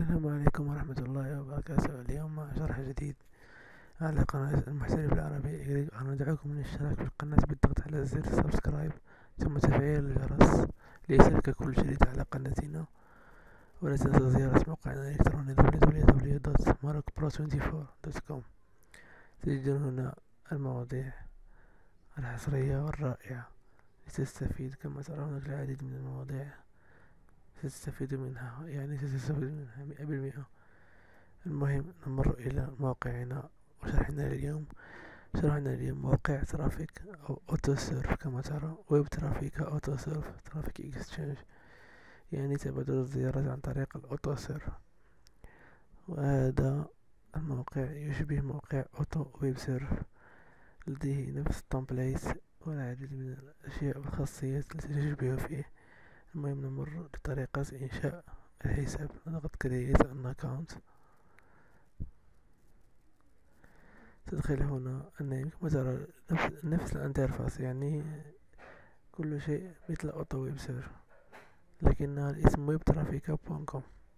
السلام عليكم ورحمة الله وبركاته. اليوم مع شرح جديد على قناة المحترف العربي. يريد أن ندعوكم للاشتراك في القناة بالضغط على زر سبسكرايب ثم تفعيل الجرس ليصلك كل جديد على قناتنا. ولا تنسى زيارة موقعنا الإلكتروني www.morocpro24.com. تجدون هنا المواضيع الحصرية والرائعة لتستفيد. كما ترون العديد من المواضيع ستستفيد منها، يعني ستستفيد منها 100%. المهم نمر إلى موقعنا وشرحنا اليوم. شرحنا اليوم موقع ترافيك أو أوتو سيرف. كما ترى ويب ترافيك أوتو سيرف ترافيك إكستشينج، يعني تبادل الزيارات عن طريق الأوتو سيرف. وهذا الموقع يشبه موقع أوتو ويب سيرف، لديه نفس التمبليت والعديد من الأشياء والخاصيات التي تشبه فيه. المهم نمر لطريقة إنشاء الحساب. نضغط create an account، تدخل هنا النيم. كما ترى نفس الانترفاس، يعني كل شيء مثل أوتو ويب سيرف، لكنها الاسم ويب ترافيكا .com.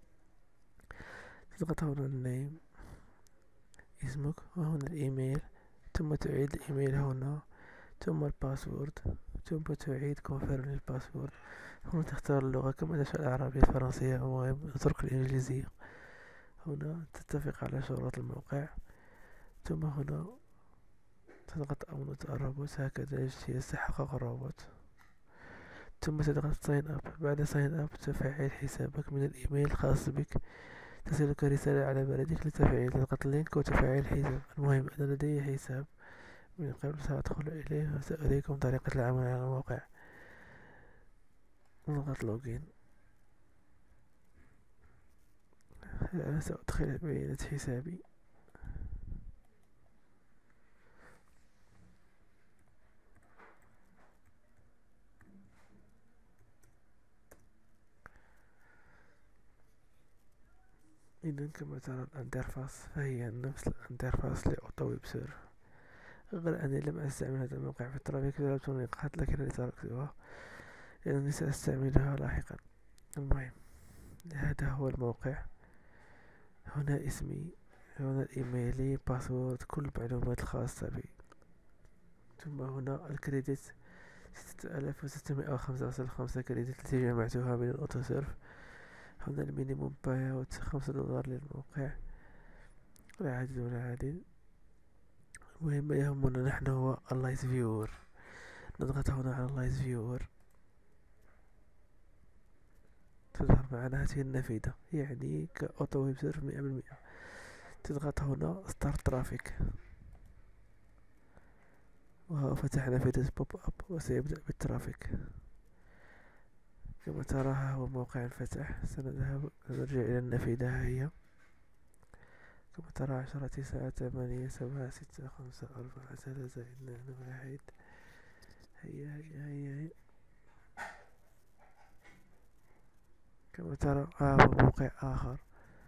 تضغط هنا النيم، اسمك، وهنا الإيميل، ثم تعيد الإيميل هنا، ثم الباسورد، ثم تعيد كونفيرم الباسورد. هنا تختار اللغة كما تشاء، العربية، الفرنسية، المهم نترك الإنجليزية. هنا تتفق على شروط الموقع، ثم هنا تضغط أمنة الرابط، هكذا يستحقق الرابط. ثم تضغط ساين اب. بعد ساين اب تفعيل حسابك من الإيميل الخاص بك. تصلك رسالة على بريدك لتفعيل. تضغط اللينك وتفعيل حساب. المهم أنا لدي حساب من قبل، سأدخل إليه وسأريكم طريقة العمل على الموقع. نضغط لوجين. الآن سأدخل بيانات حسابي. إذا كما ترى الانترفاس فهي نفس الانترفاس لأوتو ويب سيرف، غير أني لم أستعمل هذا الموقع في الترافيك. جربت النقاط لكنني تركتها لأنني سأستعملها لاحقا. المهم هذا هو الموقع. هنا اسمي، هنا إيميلي، باسورد، كل المعلومات الخاصة بي. ثم هنا الكريدت 6655 كريدت التي جمعتها من الأوتو سيرف. هنا المينيموم باي اوت $5 للموقع، والعديد والعديد. المهم ما يهمنا نحن هو اللايت فيور. نضغط هنا على اللايت فيور، تظهر معنا هذه النافذة، يعني كأوتو ويب سيرف 100%. تضغط هنا ستارت ترافيك، وفتح نافذة بوب اب وسيبدأ بالترافيك. كما تراها هو موقع انفتح. سنرجع إلى النافذة. هي كما ترى 10 9 8 7 6 5 4 3 2 1. هيا. كما ترى هو موقع آخر.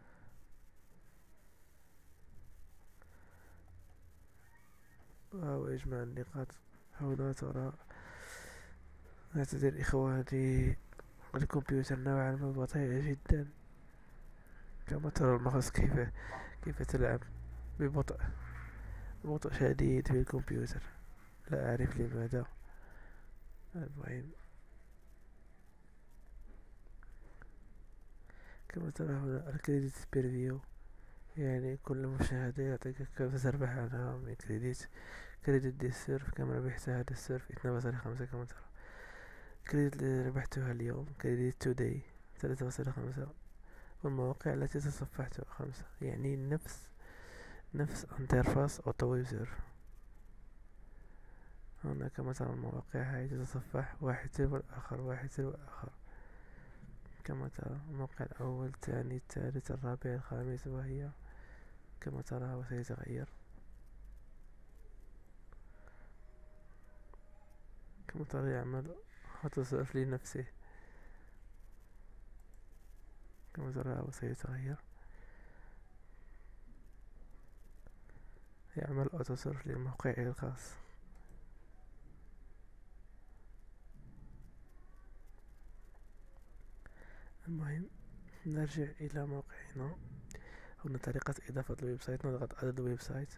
وهو إجماع النقاط. هنا ترى، أعتذر إخواني، الكمبيوتر نوعا ما بطيء جدا. كما ترى المغص كيف تلعب ببطء شديد في الكمبيوتر، لا أعرف لماذا. المهم كما ترى هنا الكريدت بيرفيو، يعني كل مشاهدة يعطيك كيف تربح عنها من كريدت دي السيرف. كم ربحت هذا السيرف 2.5. كما ترى الكريدت اللي ربحتها اليوم كريدت توداي 3.5، والمواقع التي تصفحتها 5، يعني نفس انترفاس أوتو ويب سيرف. هنا كما ترى المواقع هاي تتصفح واحد سيرفر آخر، واحد سيرفر آخر. كما ترى الموقع الأول، الثاني، الثالث، الرابع، الخامس، وهي كما ترى هو سيتغير. كما ترى يعمل أوتو سيرف لنفسه. كما ترى هو سيتغير، يعمل أوتو سيرف لموقعه الخاص. المهم نرجع إلى موقعنا. هنا طريقة إضافة الويب سايت. نضغط على الويب سايت.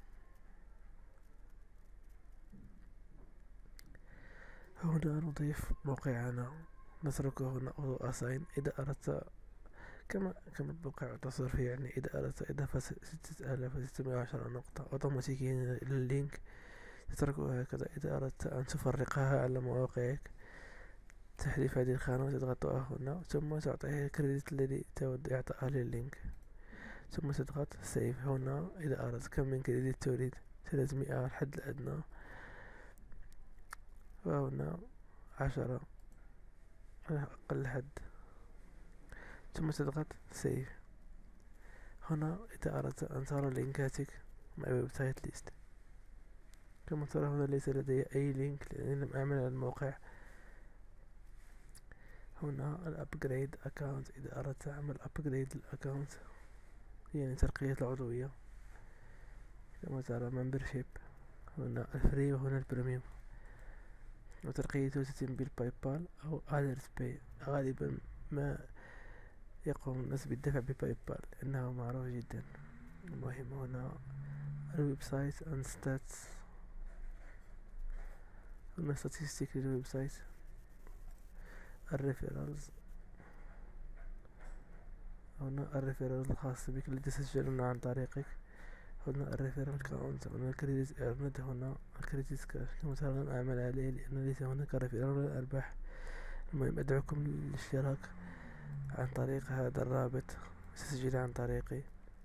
هنا نضيف موقعنا. نتركه هنا auto assign. إذا أردت كما الموقع تصرف فيه، يعني إذا أردت إضافة 6610 نقطة أوتوماتيكيا إلى اللينك تتركه هكذا. إذا أردت أن تفرقها على مواقعك تحذف هذه الخانة وتضغطها هنا، ثم تعطيها الكريدت الذي تود إعطائه لللينك، ثم تضغط سيف. هنا إذا أردت كم من كريدت تريد، 300 الحد الأدنى، وهنا 10 أقل حد، ثم تضغط سيف. هنا إذا أردت أن ترى لينكاتك مع ويب سايت ليست. كما ترى هنا ليس لدي أي لينك لأني لم أعمل على الموقع. هنا الأبجريد أكاونت. إذا أردت أعمل أبجريد الأكاونت يعني ترقية العضوية، كما ترى membership، هنا الفري وهنا البريميوم، وترقيته تتم بالباي بال أو أدرس باي. غالبا ما يقوم الناس بالدفع بباي بال لأنه معروف جدا. المهم هنا الويب سايت and stats. هنا statistic للويب سايت. الريفيرالز، هنا الريفيرالز الخاص بك الذي تسجلون عن طريقك. هنا الريفيرال كاونت. هنا الكريدت ايرند. هنا الكريدت كاش. كما ترون أعمل عليه لأن ليس هناك ريفيرال ولا أرباح. المهم أدعوكم للاشتراك عن طريق هذا الرابط، تسجيل عن طريقي.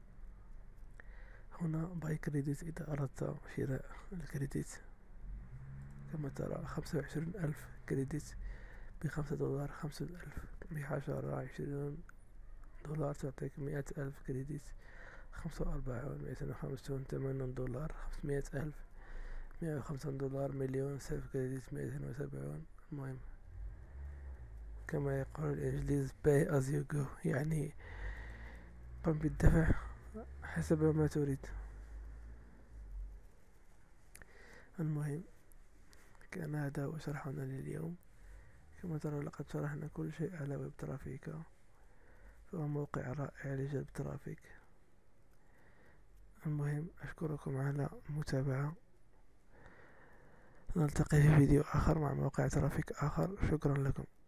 هنا باي كريدت. إذا أردت شراء الكريدت، كما ترى 25,000 كريدت ب$5. 50,000 ب10 $20 تعطيك 100,000 كريدت. 45 250 $8. 500,000 $150. مليون سيلف كريدت 270. المهم كما يقول الإنجليز pay as you go، يعني قم بالدفع حسب ما تريد. المهم كان هذا هو شرحنا لليوم. كما ترى لقد شرحنا كل شيء على ويب ترافيكا، فهو موقع رائع لجلب ترافيك. المهم أشكركم على المتابعة. نلتقي في فيديو آخر مع موقع ترافيك آخر. شكرا لكم.